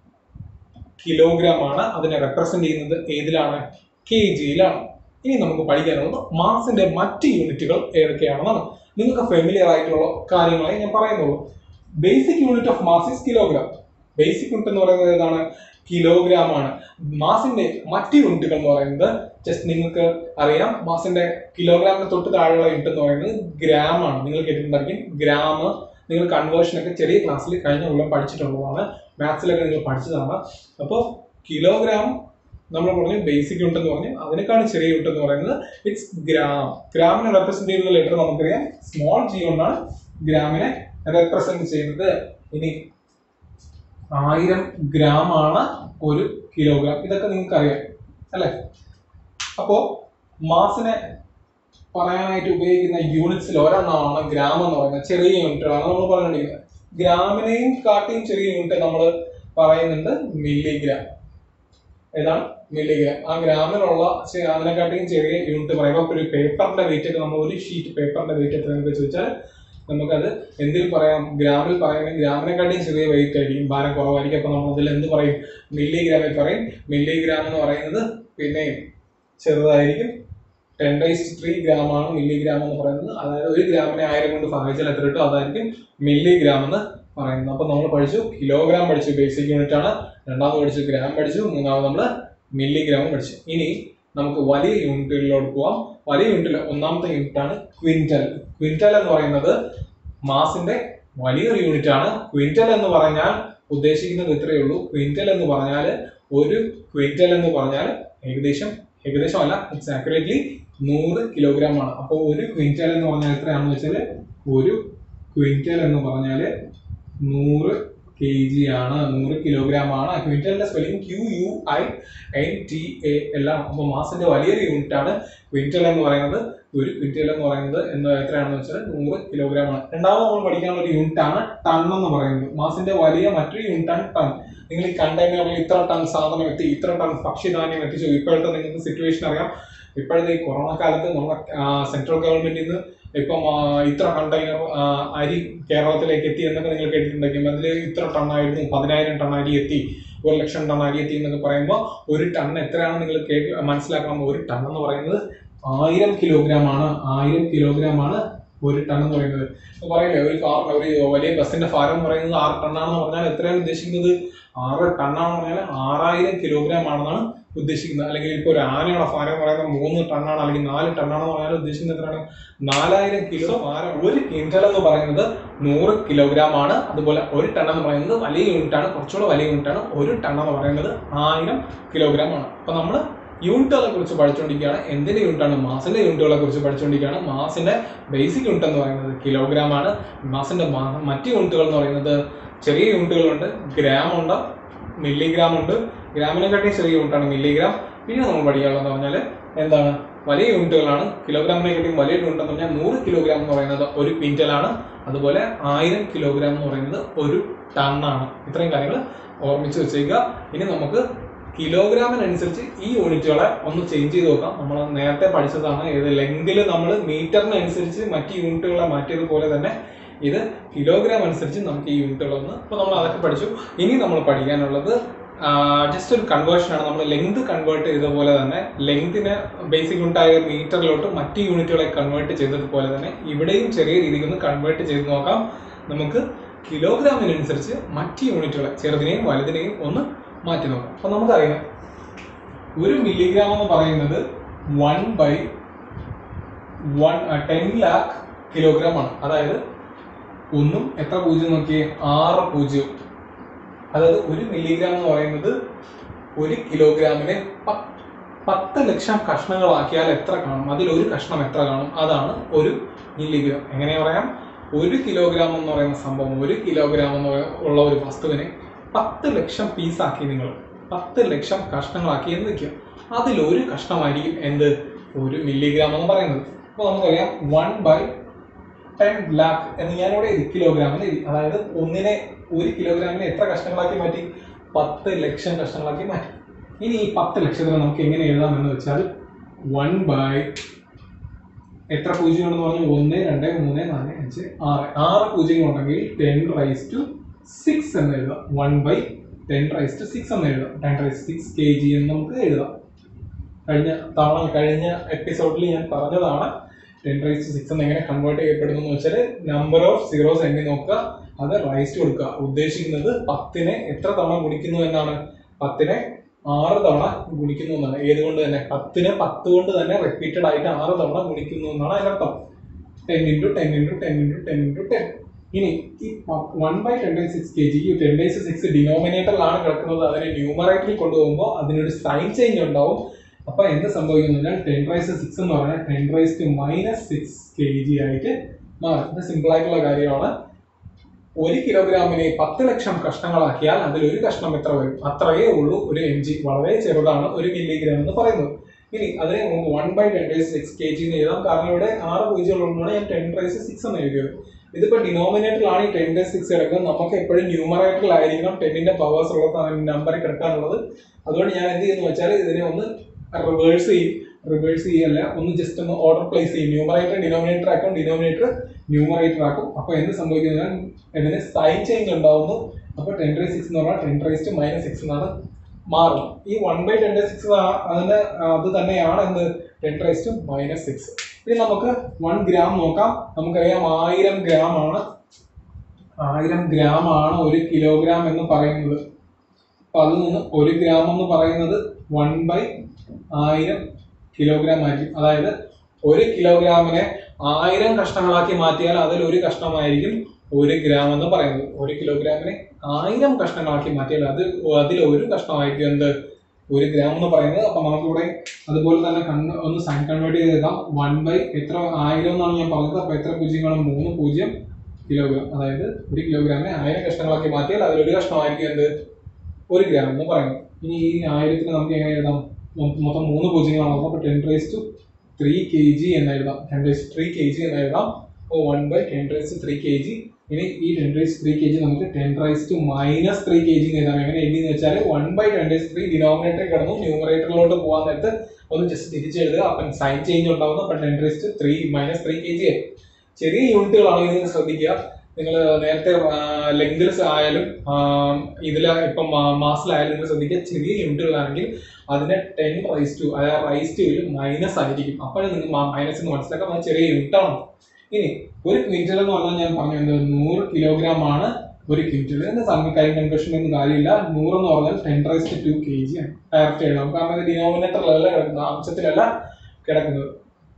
കിലോഗ്രാം ആണ്. അതിനെ റെപ്രസെന്റ് ചെയ്യുന്നത് ഏതിലാണ്? കെ ജിയിലാണ്. ഇനി നമുക്ക് പഠിക്കാനുള്ളത് മാസിന്റെ മറ്റ് യൂണിറ്റുകൾ ഏതൊക്കെയാണെന്നാണ്. നിങ്ങൾക്ക് ഫെമിലിയർ ആയിട്ടുള്ള കാര്യങ്ങളെ ഞാൻ പറയുന്നുള്ളൂ. Basic unit of mass is kilogram. Basic unit എന്ന് പറയുന്നത് ഏതാണ്? കിലോഗ്രാം ആണ്. മാസിന്റെ മറ്റ് യൂണിറ്റുകൾ എന്ന് പറയുന്നത് ജസ്റ്റ് നിങ്ങൾക്ക് അറിയാം, മാസിന്റെ കിലോഗ്രാമിന് തൊട്ട് താഴെയുള്ള യൂണിറ്റ് എന്ന് പറയുന്നത് ഗ്രാം ആണ്. നിങ്ങൾ കേട്ടിട്ടുണ്ടായിരിക്കും ഗ്രാം. നിങ്ങൾ കൺവേർഷൻ ഒക്കെ ചെറിയ ക്ലാസ്സിൽ കഴിഞ്ഞ കൊല്ലം പഠിച്ചിട്ടുള്ളതാണ്, മാത്സിലൊക്കെ നിങ്ങൾ പഠിച്ചതാണ്. അപ്പോൾ കിലോഗ്രാം നമ്മൾ പറഞ്ഞു ബേസിക് യൂണിറ്റ് എന്ന് പറഞ്ഞു. അതിനേക്കാളും ചെറിയ യൂണിറ്റ് എന്ന് പറയുന്നത് ഇറ്റ്സ് ഗ്രാം. ഗ്രാമിനെ റെപ്രസെന്റ് ചെയ്യുന്ന ലെറ്റർ നമുക്കറിയാം സ്മോൾ ജി കൊണ്ടാണ് ഗ്രാമിനെ റെപ്രസെന്റ് ചെയ്യുന്നത്. ഇനി ആയിരം ഗ്രാം ആണ് ഒരു കിലോഗ്രാം. ഇതൊക്കെ നിങ്ങൾക്ക് അറിയാം അല്ലെ? അപ്പോ മാസിനെ പറയാനായിട്ട് ഉപയോഗിക്കുന്ന യൂണിറ്റ്സിൽ ഒരെണ്ണമാണ് ഗ്രാം എന്ന് പറയുന്നത്. ചെറിയ യൂണിറ്റുകളാണ് നമ്മൾ പറഞ്ഞിരിക്കുന്നത്. ഗ്രാമിനെയും കാട്ടിയും ചെറിയ യൂണിറ്റ് നമ്മൾ പറയുന്നുണ്ട് മില്ലിഗ്രാം. ഏതാണ്? മില്ലിഗ്രാം. ആ ഗ്രാമിലുള്ള അതിനെക്കാട്ടിയും ചെറിയ യൂണിറ്റ് പറയുമ്പോൾ ഒരു പേപ്പറിന്റെ വെയിറ്റ് ഒക്കെ, നമ്മൾ ഒരു ഷീറ്റ് പേപ്പറിന്റെ വെയിറ്റ് എത്രയെന്ന് ചോദിച്ചാൽ നമുക്കത് എന്തിൽ പറയാം? ഗ്രാമിൽ പറയുന്നത് ഗ്രാമിനെക്കാട്ടിയും ചെറിയ വെയിറ്റ് ആയിരിക്കും, ഭാരം കുറവായിരിക്കും. അപ്പൊ നമ്മൾ അതിൽ എന്ത് പറയും? മില്ലിഗ്രാമിൽ പറയും. മില്ലിഗ്രാം എന്ന് പറയുന്നത് പിന്നെ ചെറുതായിരിക്കും. ടെൻ റൈസ് ത്രീ ഗ്രാം ആണ് മില്ലിഗ്രാം എന്ന് പറയുന്നത്. അതായത് ഒരു ഗ്രാമിനെ ആയിരം കൊണ്ട് ഭാഗിച്ചാൽ എത്ര കിട്ടും? അതായിരിക്കും മില്ലിഗ്രാം എന്ന് പറയുന്നത്. അപ്പൊ നമ്മൾ പഠിച്ചു കിലോഗ്രാം പഠിച്ചു, ബേസിക് യൂണിറ്റ് ആണ്. രണ്ടാമത് പഠിച്ചു ഗ്രാം പഠിച്ചു. മൂന്നാമത് നമ്മൾ മില്ലിഗ്രാം പഠിച്ചു. ഇനി നമുക്ക് വലിയ യൂണിറ്റുകളിലോട്ട് പോവാം. വലിയ യൂണിറ്റിൽ ഒന്നാമത്തെ യൂണിറ്റ് ആണ് ക്വിന്റൽ. ക്വിന്റൽ എന്ന് പറയുന്നത് മാസിന്റെ വലിയൊരു യൂണിറ്റ് ആണ്. ക്വിന്റൽ എന്ന് പറഞ്ഞാൽ ഉദ്ദേശിക്കുന്നത് ഇത്രയേ ഉള്ളൂ. ക്വിന്റൽ എന്ന് പറഞ്ഞാൽ ഒരു ക്വിന്റൽ എന്ന് പറഞ്ഞാൽ ഏകദേശം ഏകദേശം അല്ല, ഇറ്റ്സ് ആക്യുറേറ്റ്ലി നൂറ് കിലോഗ്രാം ആണ്. അപ്പോൾ ഒരു ക്വിന്റൽ എന്ന് പറഞ്ഞാൽ എത്രയാണെന്ന് വെച്ചാൽ ഒരു ക്വിന്റൽ എന്ന് പറഞ്ഞാൽ നൂറ് കെ ജി ആണ്, നൂറ് കിലോഗ്രാം ആണ്. ക്വിന്റലിന്റെ spelling Q U I N T A എല്ലാം. അപ്പോൾ മാസിന്റെ വലിയൊരു യൂണിറ്റ് ആണ് ക്വിന്റൽ എന്ന് പറയുന്നത്. ഒരു ക്വിന്റൽ എന്ന് പറയുന്നത് എന്താ എത്രയാണെന്ന് വെച്ചാൽ നൂറ് കിലോഗ്രാം ആണ്. രണ്ടാമത് നമ്മൾ പഠിക്കാനുള്ള ഒരു യൂണിറ്റ് ആണ് ടൺ എന്ന് പറയുന്നത്. മാസിന്റെ വലിയ മറ്റൊരു യൂണിറ്റ് ആണ് ടൺ. നിങ്ങൾ ഈ കണ്ടെയ്നറിൽ ഇത്ര ടൺ സാധനം എത്തി, ഇത്ര ടൺ ഭക്ഷ്യധാന്യം എത്തിച്ചു. ഇപ്പോഴത്തെ നിങ്ങൾക്ക് സിറ്റുവേഷൻ അറിയാം. ഇപ്പോഴത്തെ ഈ കൊറോണ കാലത്ത് നമ്മുടെ സെൻട്രൽ ഗവൺമെന്റിൽ നിന്ന് ഇപ്പം ഇത്ര കണ്ടെയ്നർ അരി കേരളത്തിലേക്ക് എത്തി എന്നൊക്കെ നിങ്ങൾ കേട്ടിട്ടുണ്ടെങ്കിൽ അതിൽ ഇത്ര ടണ്ണായിരുന്നു, പതിനായിരം ടൺ അരി എത്തി, ഒരു ലക്ഷം ടൺ അരി എത്തി എന്നൊക്കെ പറയുമ്പോൾ ഒരു ടൺ എത്രയാണെന്ന് നിങ്ങൾ കേട്ട് മനസ്സിലാക്കണം. ഒരു ടൺ എന്ന് പറയുന്നത് ആയിരം കിലോഗ്രാം ആണ്. ആയിരം കിലോഗ്രാം ആണ് ഒരു ടൺ എന്ന് പറയുന്നത്. അപ്പൊ പറയില്ലേ ഒരു കാർ ഒരു വലിയ ബസിന്റെ ഭാരം എന്ന് പറയുന്നത് ആറ് ടണ്ണാണെന്ന് പറഞ്ഞാൽ എത്രയാണ് ഉദ്ദേശിക്കുന്നത്? ആറ് ടണ്ണാണെന്ന് പറഞ്ഞാൽ ആറായിരം കിലോഗ്രാം ആണെന്നാണ് ഉദ്ദേശിക്കുന്നത്. അല്ലെങ്കിൽ ഇപ്പോൾ ഒരു ആനയുടെ ഭാരം എന്ന് പറയുന്നത് മൂന്ന് ടണ്ണാണ് അല്ലെങ്കിൽ നാല് ടണ്ണാണെന്ന് പറഞ്ഞാൽ ഉദ്ദേശിക്കുന്നത് എത്രയാണ്? നാലായിരം കിലോ ഭാരം. ഒരു ക്വിന്റൽ എന്ന് പറയുന്നത് നൂറ് കിലോഗ്രാം ആണ്. അതുപോലെ ഒരു ടൺ എന്ന് പറയുന്നത് വലിയ യൂണിറ്റ് ആണ്, കുറച്ചുകൂടെ വലിയ യൂണിറ്റ് ആണ്. ഒരു ടൺ എന്ന് പറയുന്നത് ആയിരം കിലോഗ്രാം ആണ്. അപ്പൊ നമ്മൾ യൂണിറ്റുകളെ കുറിച്ച് പഠിച്ചുകൊണ്ടിരിക്കുകയാണ്. എന്തിന്റെ യൂണിറ്റാണ്? മാസിന്റെ യൂണിറ്റുകളെ കുറിച്ച് പഠിച്ചുകൊണ്ടിരിക്കുകയാണ്. മാസിന്റെ ബേസിക് യൂണിറ്റ് എന്ന് പറയുന്നത് കിലോഗ്രാം ആണ്. മാസിന്റെ മറ്റ് യൂണിറ്റുകൾ എന്ന് പറയുന്നത് ചെറിയ യൂണിറ്റുകളുണ്ട്, ഗ്രാം ഉണ്ട്, മില്ലിഗ്രാം ഉണ്ട്. ഗ്രാമിനെക്കാട്ടി ചെറിയ യൂണിറ്റാണ് മില്ലിഗ്രാം. പിന്നെ നമ്മൾ പഠിക്കാനുള്ളതെന്ന് പറഞ്ഞാൽ എന്താണ്? വലിയ യൂണിറ്റുകളാണ്. കിലോഗ്രാമിനെക്കാട്ടിയും വലിയ യൂണിറ്റ് എന്ന് പറഞ്ഞാൽ നൂറ് കിലോഗ്രാം എന്ന് പറയുന്നത് ഒരു ക്വിന്റലാണ്. അതുപോലെ ആയിരം കിലോഗ്രാം എന്ന് പറയുന്നത് ഒരു ടണ്ണാണ്. ഇത്രയും കാര്യങ്ങൾ ഓർമ്മിച്ച് വെച്ചേക്കുക. ഇനി നമുക്ക് കിലോഗ്രാമിനനുസരിച്ച് ഈ യൂണിറ്റുകളെ ഒന്ന് ചേഞ്ച് ചെയ്ത് നോക്കാം. നമ്മൾ നേരത്തെ പഠിച്ചതാണ്. ഏത് ലെങ്തിൽ നമ്മൾ മീറ്ററിനനുസരിച്ച് മറ്റ് യൂണിറ്റുകളെ മാറ്റിയതുപോലെ തന്നെ ഇത് കിലോഗ്രാം അനുസരിച്ച് നമുക്ക് ഈ യൂണിറ്റുകളൊന്ന്, അപ്പോൾ നമ്മൾ അതൊക്കെ പഠിച്ചു. ഇനി നമ്മൾ പഠിക്കാനുള്ളത് ജസ്റ്റ് ഒരു കൺവേർഷൻ ആണ്. നമ്മൾ ലെങ്ത് കൺവേർട്ട് ചെയ്തതുപോലെ തന്നെ ലെങ്തിനെ ബേസിക് യൂണിറ്റായ മീറ്ററിലോട്ട് മറ്റ് യൂണിറ്റുകളെ കൺവേർട്ട് ചെയ്തതുപോലെ തന്നെ ഇവിടെയും ചെറിയ രീതിയിൽ ഒന്ന് കൺവേർട്ട് ചെയ്ത് നോക്കാം. നമുക്ക് കിലോഗ്രാമിനനുസരിച്ച് മറ്റ് യൂണിറ്റുകളെ ചെറുതിനെയും വലുതിനെയും ഒന്ന് മാറ്റി നോക്കാം. അപ്പൊ നമുക്കറിയാം ഒരു മില്ലിഗ്രാം എന്ന് പറയുന്നത് one by one ten lakh kilogram ആണ്. അതായത് ഒന്നും എത്ര പൂജ്യം നോക്കിയേ? ആറ് പൂജ്യം. അതായത് ഒരു മില്ലിഗ്രാം എന്ന് പറയുന്നത് ഒരു കിലോഗ്രാമിനെ പത്ത് ലക്ഷം കഷ്ണങ്ങളാക്കിയാൽ എത്ര കാണും? അതിലൊരു കഷ്ണം എത്ര കാണും? അതാണ് ഒരു മില്ലിഗ്രാം. എങ്ങനെ പറയാം? ഒരു കിലോഗ്രാം എന്ന് പറയുന്ന സംഭവം, ഒരു കിലോഗ്രാം എന്ന് ഉള്ള ഒരു വസ്തുവിനെ പത്ത് ലക്ഷം പീസാക്കി, നിങ്ങൾ പത്ത് ലക്ഷം കഷ്ണങ്ങളാക്കി എന്ന് വെക്കുക. അതിലൊരു കഷ്ണമായിരിക്കും എന്ത്? ഒരു മില്ലിഗ്രാം എന്ന് പറയുന്നത്. അപ്പോൾ നമുക്കറിയാം വൺ ബൈ ടെൻ ലാക്ക് എന്ന് ഞാനിവിടെ എഴുതി, കിലോഗ്രാമിന് എഴുതി. അതായത് ഒന്നിനെ ഒരു കിലോഗ്രാമിനെ എത്ര കഷ്ണങ്ങളാക്കി മാറ്റി? പത്ത് ലക്ഷം കഷ്ണങ്ങളാക്കി മാറ്റി. ഇനി ഈ പത്ത് ലക്ഷത്തിന് നമുക്ക് എങ്ങനെ എഴുതാം എന്ന് വെച്ചാൽ വൺ ബൈ എത്ര പൂജ്യങ്ങളെന്ന് പറഞ്ഞു? ഒന്ന്, രണ്ട്, മൂന്ന്, നാല്, അഞ്ച്, ആറ്. ആറ് പൂജ്യങ്ങളുണ്ടെങ്കിൽ ടെൻ റൈസ് ടു സിക്സ് എന്ന് എഴുതാം. One by ten raise to six എന്ന് എഴുതാം. Ten raise six K G എന്ന് നമുക്ക് എഴുതാം. കഴിഞ്ഞ തവണ കഴിഞ്ഞ എപ്പിസോഡിൽ ഞാൻ പറഞ്ഞതാണ് ടെൻ റൈസ് ടു സിക്സ് എന്ന് എങ്ങനെ കൺവേർട്ട് ചെയ്യപ്പെടുന്നു എന്ന് വെച്ചാൽ നമ്പർ ഓഫ് സീറോസ് എണ്ണി നോക്കുക, അത് റൈസ് ടു കൊടുക്കുക. ഉദ്ദേശിക്കുന്നത് പത്തിനെ എത്ര തവണ ഗുണിക്കുന്നു എന്നാണ്? പത്തിനെ ആറ് തവണ ഗുണിക്കുന്നു എന്നാണ്. ഏതുകൊണ്ട് തന്നെ? പത്തിനെ പത്ത് കൊണ്ട് തന്നെ റിപ്പീറ്റഡ് ആയിട്ട് ആറ് തവണ ഗുണിക്കുന്നു എന്നാണ് അതിനർത്ഥം. Ten into ten into ten into ten into ten. ഇനി ഈ one by ten by six K G ten by six ഡിനോമിനേറ്ററിലാണ് കിടക്കുന്നത്. അതിനെ ന്യൂമറേറ്ററിൽ കൊണ്ടുപോകുമ്പോൾ അതിനൊരു സൈൻ ചേഞ്ച് ഉണ്ടാവും. അപ്പൊ എന്ത് സംഭവിക്കുന്നു? ടെൻ റൈസ് സിക്സ് എന്ന് പറഞ്ഞാൽ ten raise to minus six K G ആയിട്ട് മാറും. ഇത് സിമ്പിൾ ആയിട്ടുള്ള കാര്യമാണ്. ഒരു കിലോഗ്രാമിനെ പത്ത് ലക്ഷം കഷ്ണങ്ങളാക്കിയാൽ അതിൽ ഒരു കഷ്ണം എത്ര വരും? അത്രയേ ഉള്ളൂ ഒരു എം ജി. വളരെ ചെറുതാണ് ഒരു മില്ലിഗ്രാം എന്ന് പറയുന്നത്. ഇനി അതിനെ നമുക്ക് one by ten raise six K G എന്ന് എഴുതാം. കാരണം ഇവിടെ ആറ് പൂജ്യം ഉള്ളതുകൊണ്ടാണ് ഞാൻ ടെൻ റൈസ് സിക്സ് എന്ന് എഴുതിയത്. ഇതിപ്പോ ഡിനോമിനേറ്ററിലാണ് ഈ ടെൻ റൈസ് സിക്സ് കിടക്കുന്നത്. നമുക്ക് എപ്പോഴും ന്യൂമറേറ്ററിലായിരിക്കണം ടെന്നിന്റെ പവേഴ്സ് ഉള്ള നമ്പർ കിടക്കാനുള്ളത്. അതുകൊണ്ട് ഞാൻ എന്ത് ചെയ്യുന്നു വെച്ചാൽ ഇതിനെ ഒന്ന് റിവേഴ്സ് ചെയ്യും. റിവേഴ്സ് ചെയ്യല്ല, ഒന്ന് ജസ്റ്റ് ഒന്ന് ഓർഡർ പ്ലേസ് ചെയ്യും. ന്യൂമറേറ്റർ ഡിനോമിനേറ്റർ ആക്കും, ഡിനോമിനേറ്റർ ന്യൂമറേറ്റർ ആക്കും. അപ്പൊ എന്ത് സംഭവിക്കുന്നത്? ഇതിന് സൈൻ ചേഞ്ച് ഉണ്ടാവുന്നു. അപ്പൊ ടെൻ റൈസ് സിക്സ് എന്ന് പറഞ്ഞാൽ ten raise to minus six എന്നാണ് മാറും. ഈ one by ten raise six അതിന് അത് തന്നെയാണ് എന്ത്? Ten raise to minus six. ഇനി നമുക്ക് വൺ ഗ്രാം നോക്കാം. നമുക്കറിയാം ആയിരം ഗ്രാം ആണ് ആയിരം ഗ്രാം ആണ് ഒരു കിലോഗ്രാം എന്ന് പറയുന്നത്. അപ്പൊ അതിൽ നിന്ന് ഒരു ഗ്രാം എന്ന് പറയുന്നത് വൺ ബൈ ആയിരം കിലോഗ്രാം ആയിരിക്കും. അതായത് ഒരു കിലോഗ്രാമിനെ ആയിരം കഷ്ണങ്ങളാക്കി മാറ്റിയാൽ അതിൽ ഒരു കഷ്ണമായിരിക്കും ഒരു ഗ്രാം എന്ന് പറയുന്നത്. ഒരു കിലോഗ്രാമിനെ ആയിരം കഷ്ണങ്ങളാക്കി മാറ്റിയാൽ അത് അതിൽ ഒരു കഷ്ണമായിരിക്കും എന്ത്? ഒരു ഗ്രാം എന്ന് പറയുന്നത്. അപ്പൊ നമുക്കിവിടെ അതുപോലെ തന്നെ കണ്ണ് ഒന്ന് സൈൻ കൺവേർട്ട് ചെയ്തേക്കാം. വൺ ബൈ എത്ര ആയിരം എന്നാണ് ഞാൻ പറഞ്ഞത്. അപ്പൊ എത്ര പൂജ്യങ്ങളും മൂന്ന് പൂജ്യം കിലോഗ്രാം. അതായത് ഒരു കിലോഗ്രാമിനെ ആയിരം കഷ്ണങ്ങളാക്കി മാറ്റിയാൽ അതിലൊരു കഷ്ണമായിരിക്കും എന്ത് ഒരു ഗ്രാം എന്ന് പറയുന്നത്. ഇനി ഈ ആയിരത്തിന് നമുക്ക് എങ്ങനെ എഴുതാം? മൊത്തം മൂന്ന് പൂജ്യങ്ങളാണ്. അപ്പൊ ten raise to three K G എന്ന് എഴുതാം. Ten raise three K G എന്ന് എഴുതാം. അപ്പോൾ one by ten raise three K G. ഇനി ഈ ten raise three K G നമുക്ക് ten raise to minus three K G എന്ന് എഴുതാം. എങ്ങനെ എഴുതിയെന്ന് വെച്ചാൽ one by ten raise three ഡിനോമിനേറ്ററിൽ കിടന്നു, ന്യൂമറേറ്ററിലോട്ട് പോകാൻ നേരത്ത് ഒന്ന് ജസ്റ്റ് തിരിച്ചെഴുതുക. അപ്പം സൈൻ ചേഞ്ച് ഉണ്ടാവുന്നു. അപ്പം ten raise to three minus three K G. ചെറിയ യൂണിറ്റുകളാണെങ്കിൽ നിങ്ങൾ ശ്രദ്ധിക്കുക. നിങ്ങൾ നേരത്തെ ലെങ്തിൽ ആയാലും ഇതിൽ ഇപ്പം മാസിലായാലും നിങ്ങൾ ശ്രദ്ധിക്കുക, ചെറിയ യൂണിറ്റുകളാണെങ്കിൽ അതിനെ ടെൻ റൈസ് ടു അതായത് റൈസ് ടു മൈനസ് ആയിരിക്കും. അപ്പോഴും നിങ്ങൾക്ക് മൈനസ് എന്ന് മനസ്സിലാക്കാം, അത് ചെറിയ യൂണിറ്റാണ്. ഇനി ഒരു ക്വിന്റൽ എന്ന് പറഞ്ഞാൽ ഞാൻ പറഞ്ഞു എന്ത് നൂറ് കിലോഗ്രാം ആണ് ഒരു ക്വിന്റൽ. കൈ കൺവേർഷൻ ഒന്നും കാര്യമില്ല. നൂറെന്ന് പറഞ്ഞാൽ ten raise to two K G ആണ്. ഡയറക്റ്റ് എഴുതാം. കാരണം ഇത് ഡിനോമിനേറ്ററിലല്ല കിടക്കുന്നത്, അംശത്തിലല്ല കിടക്കുന്നത്,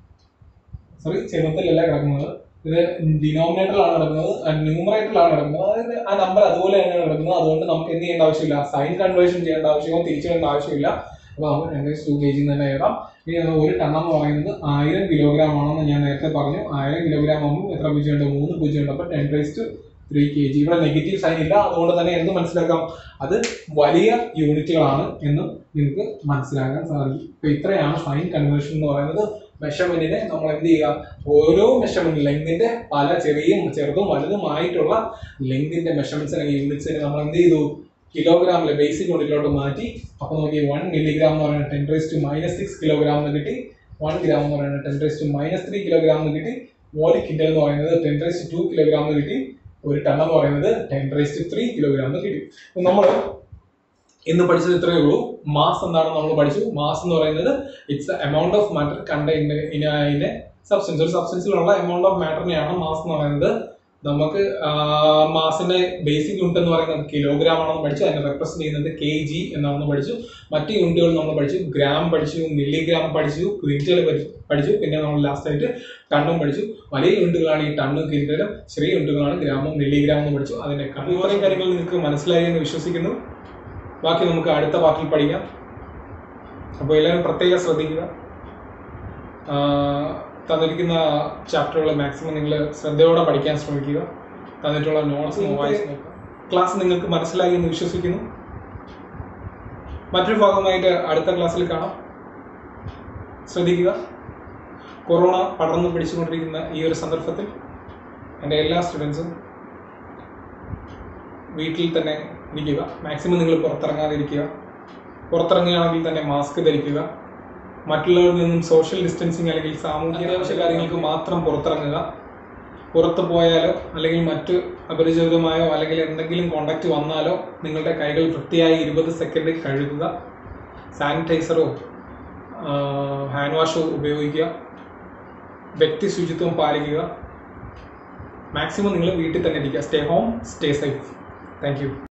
സോറി ചെറുപ്പത്തിലല്ല കിടക്കുന്നത്. ഇത് ഡിനോമിനേറ്ററിലാണ് കിടക്കുന്നത്, ന്യൂമറേറ്ററിലാണ് കിടക്കുന്നത്. അതായത് ആ നമ്പർ അതുപോലെ തന്നെയാണ് കിടക്കുന്നത്. അതുകൊണ്ട് നമുക്ക് എന്ത് ചെയ്യേണ്ട ആവശ്യമില്ല, സൈൻ കൺവേർഷൻ ചെയ്യേണ്ട ആവശ്യമോ തിരിച്ചിടേണ്ട ആവശ്യമില്ല. അപ്പോൾ നമുക്ക് ten raise to K G തന്നെ എഴുതാം. ഇനി ഒരു ടൺ എന്ന് പറയുന്നത് ആയിരം കിലോഗ്രാം ആണെന്ന് ഞാൻ നേരത്തെ പറഞ്ഞു. ആയിരം കിലോഗ്രാം ആകുമ്പോൾ എത്ര പൂജ്യം ഉണ്ട്? മൂന്ന് പൂജ്യം ഉണ്ട്. അപ്പോൾ ten raise to three K G. ഇവിടെ നെഗറ്റീവ് സൈൻ ഇല്ല. അതുകൊണ്ട് തന്നെ എന്ത് മനസ്സിലാക്കാം, അത് വലിയ യൂണിറ്റുകളാണ് എന്ന് നിങ്ങൾക്ക് മനസ്സിലാക്കാൻ സാധിക്കും. ഇപ്പൊ ഇത്രയാണ് സൈൻ കൺവേർഷൻ എന്ന് പറയുന്നത്. മെഷർമെന്റിനെ നമ്മൾ എന്ത് ചെയ്യുക, ഓരോ മെഷർമെന്റ് ലെങ്തിന്റെ പല ചെറിയ ചെറുതും വലുതുമായിട്ടുള്ള ലെങ്തിന്റെ മെഷർമെന്റ്സ് അല്ലെങ്കിൽ യൂണിറ്റ്സിനെ നമ്മൾ എന്ത് ചെയ്തു, കിലോഗ്രാമിലെ ബേസിക് യൂണിറ്റിലോട്ട് മാറ്റി. അപ്പൊ നമുക്ക് വൺ മില്ലിഗ്രാം എന്ന് പറയുന്നത് ten raise to minus six kilogram എന്ന് കിട്ടി. വൺ ഗ്രാം എന്ന് പറയുന്നത് ten raise to minus three kilogram എന്ന് കിട്ടി. ഒരു കിൻഡൽ എന്ന് പറയുന്നത് ten raise to two kilogram എന്ന് കിട്ടി. ഒരു ടൺ എന്ന് പറയുന്നത് ten raise to three kilogram എന്ന് കിട്ടി. നമ്മൾ ഇന്ന് പഠിച്ചത് ഇത്രയേ ഉള്ളൂ. മാസ് എന്താണെന്ന് നമ്മൾ പഠിച്ചു. മാസ് എന്ന് പറയുന്നത് it's amount of matter contained in a substance. ഒരു സബ്സ്റ്റൻസിലുള്ള എമൗണ്ട് ഓഫ് മാറ്ററിനെയാണ് മാസ് എന്ന് പറയുന്നത്. നമുക്ക് മാസിന്റെ ബേസിക് യൂണിറ്റ് എന്ന് പറയുന്നത് കിലോഗ്രാം ആണെന്ന് പഠിച്ചു. അതിനെ റെപ്രസെന്റ് ചെയ്യുന്നത് കെ ജി എന്നാണെന്ന് പഠിച്ചു. മറ്റ് യൂണിറ്റുകൾ നമ്മൾ പഠിച്ചു. ഗ്രാം പഠിച്ചു, മില്ലിഗ്രാം പഠിച്ചു, ക്വിന്റൽ പഠിച്ചു, പിന്നെ നമ്മൾ ലാസ്റ്റ് ആയിട്ട് ടണ്ണും പഠിച്ചു. വലിയ യൂണിറ്റുകളാണ് ഈ ടണ്ണും ക്വിന്റലും, ചെറിയ യൂണിറ്റുകളാണ് ഗ്രാമും മില്ലിഗ്രാമും പഠിച്ചു. അതിന്റെ ഇത്രയും കാര്യങ്ങൾ നിങ്ങൾക്ക് മനസ്സിലായി എന്ന് വിശ്വസിക്കുന്നു. ബാക്കി നമുക്ക് അടുത്ത പാർട്ടിൽ പഠിക്കാം. അപ്പോൾ എല്ലാവരും പ്രത്യേകം ശ്രദ്ധിക്കുക. തന്നിരിക്കുന്ന ചാപ്റ്ററുകൾ മാക്സിമം നിങ്ങൾ ശ്രദ്ധയോടെ പഠിക്കാൻ ശ്രമിക്കുക. തന്നിട്ടുള്ള നോട്ട്സ് വായിച്ച് നോക്കുക. ക്ലാസ് നിങ്ങൾക്ക് മനസ്സിലായി എന്ന് വിശ്വസിക്കുന്നു. മറ്റൊരു ഭാഗമായിട്ട് അടുത്ത ക്ലാസ്സിൽ കാണാം. ശ്രദ്ധിക്കുക. കൊറോണ പടർന്നു പിടിച്ചുകൊണ്ടിരിക്കുന്ന ഈ ഒരു സന്ദർഭത്തിൽ എൻ്റെ എല്ലാ സ്റ്റുഡൻസും വീട്ടിൽ തന്നെ ഇരിക്കുക. മാക്സിമം നിങ്ങൾ പുറത്തിറങ്ങാതിരിക്കുക. പുറത്തിറങ്ങുകയാണെങ്കിൽ തന്നെ മാസ്ക് ധരിക്കുക. മറ്റുള്ളവരിൽ നിന്നും സോഷ്യൽ ഡിസ്റ്റൻസിങ് അല്ലെങ്കിൽ സാമൂഹിക അത്യാവശ്യ കാര്യങ്ങൾക്ക് മാത്രം പുറത്തിറങ്ങുക. പുറത്ത് പോയാലോ അല്ലെങ്കിൽ മറ്റ് അപരിചിതമായോ അല്ലെങ്കിൽ എന്തെങ്കിലും കോണ്ടാക്റ്റ് വന്നാലോ നിങ്ങളുടെ കൈകൾ വൃത്തിയായി ഇരുപത് സെക്കൻഡ് കഴുകുക. സാനിറ്റൈസറോ ഹാൻഡ് വാഷോ ഉപയോഗിക്കുക. വ്യക്തി ശുചിത്വം പാലിക്കുക. മാക്സിമം നിങ്ങൾ വീട്ടിൽ തന്നെ ഇരിക്കുക. Stay home, stay safe. Thank U.